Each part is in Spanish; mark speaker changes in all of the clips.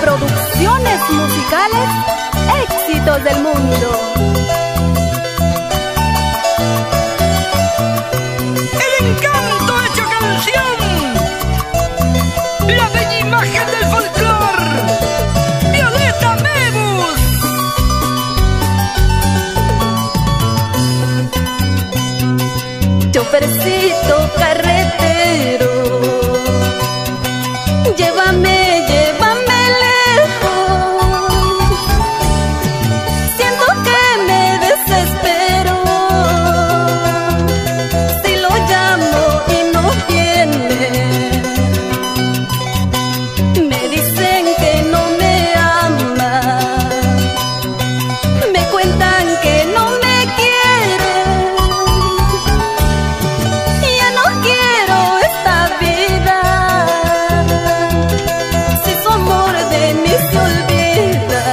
Speaker 1: Producciones musicales, éxitos del mundo.
Speaker 2: El encanto hecho canción, la bella imagen del folclor, Violeta Mebus.
Speaker 1: Chofercito carretero, llévame lejos. Siento que me desespero si lo llamo y no viene. Me dicen que no me ama, me cuentan que no me quiere. Ya no quiero esta vida, si su amor de mí se olvida.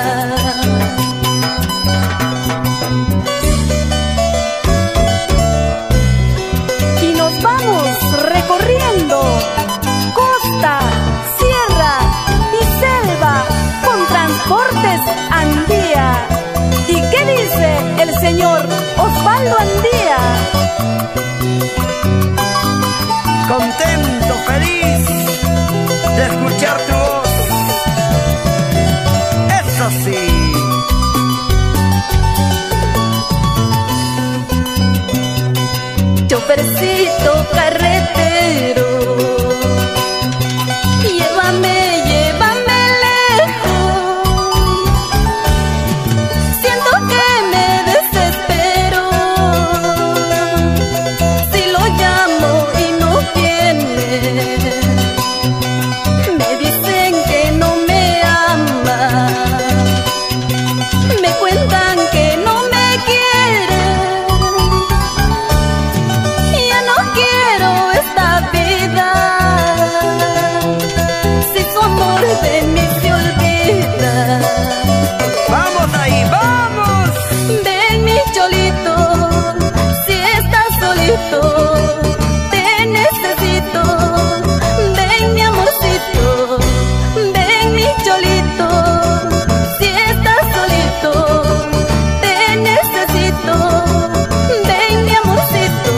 Speaker 1: Y nos vamos recorriendo costa, sierra y selva con Transportes Andía. ¿Y qué dice el señor Osvaldo Andía?
Speaker 2: Contento, feliz de escuchar tu voz. Eso sí.
Speaker 1: Chofercito carretero, llévame lejos. Siento que me desespero si lo llamo y no viene. Me dicen que no me ama, me cuentan que no me quiere. Ya no quiero esta vida, si su amor de mí se olvida.
Speaker 2: Vamos ahí, vamos.
Speaker 1: Ven mi cholito, si estás solito, te necesito. Ven mi amorcito, ven mi cholito, si estás solito, te necesito. Ven mi amorcito.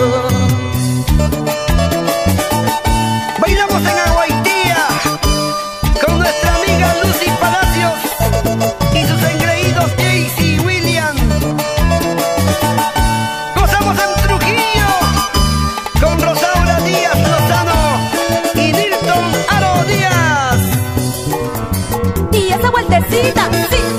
Speaker 2: Bailamos en Aguaitía con nuestra amiga Lucy Palacios y sus engreídos Jaycee y William. Gozamos en Trujillo con Rosaura Díaz Lozano y Nilton Aro Díaz.
Speaker 1: Y esa vueltecita, sí.